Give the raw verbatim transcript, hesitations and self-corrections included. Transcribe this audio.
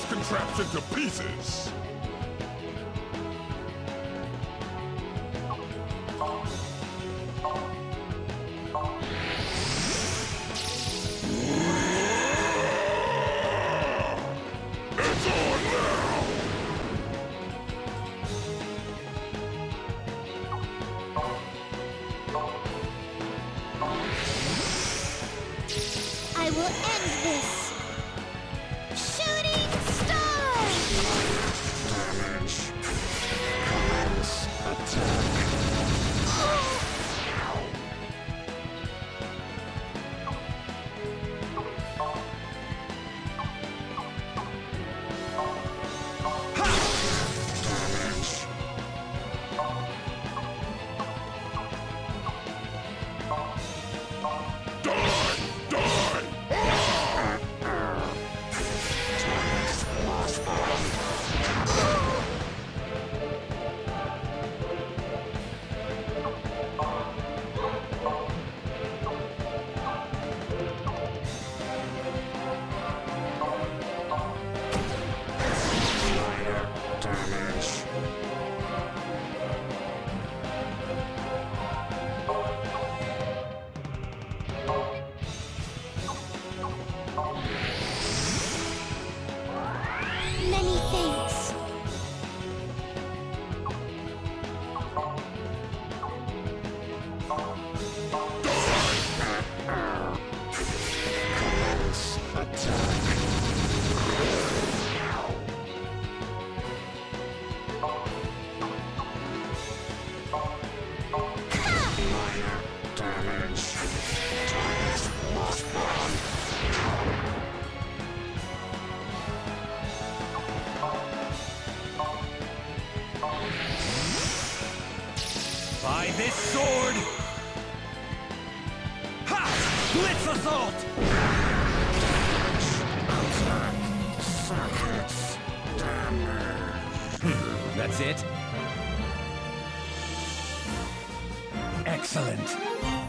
this contraption to pieces! It's on now! I will end this! Shooting star! Damage. Commence attack. Damage. Die! Die! Minor damage. Many thanks. Commence attack. Minor damage. Target locked on. By this sword! Ha! Blitz assault! Attack. Circuits. Damage. That's it? Excellent.